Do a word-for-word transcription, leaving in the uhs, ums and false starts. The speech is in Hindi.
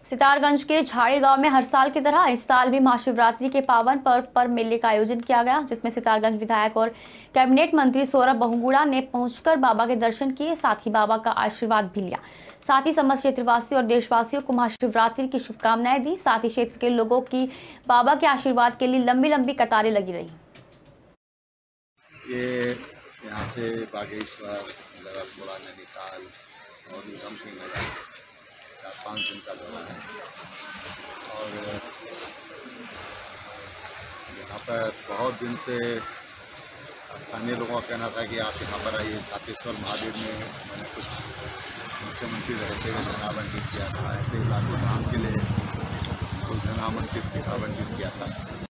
सितारगंज के झाड़ी गांव में हर साल की तरह इस साल भी महाशिवरात्रि के पावन पर्व पर मेले का आयोजन किया गया, जिसमें सितारगंज विधायक और कैबिनेट मंत्री सौरभ बहुगुणा ने पहुंचकर बाबा के दर्शन किए, साथ ही बाबा का आशीर्वाद भी लिया। साथ ही समस्त क्षेत्रवासी और देशवासियों को महाशिवरात्रि की शुभकामनाएं दी। साथ ही क्षेत्र के लोगों की बाबा के आशीर्वाद के लिए लंबी लंबी कतारें लगी रही। ये यहाँ से बागेश्वर, गरलपुरा, नैनीताल और उधम सिंह नगर चार पाँच दिन का दौरा है। और यहाँ पर बहुत दिन से स्थानीय लोगों का कहना था कि आप यहाँ पर आइए। छातेश्वर महादेव में मैंने कुछ मुख्यमंत्री रहते हुए धन आवंटित किया था, ऐसे इलाकों धाम के लिए कुछ धन आवंटित आवंटित किया था।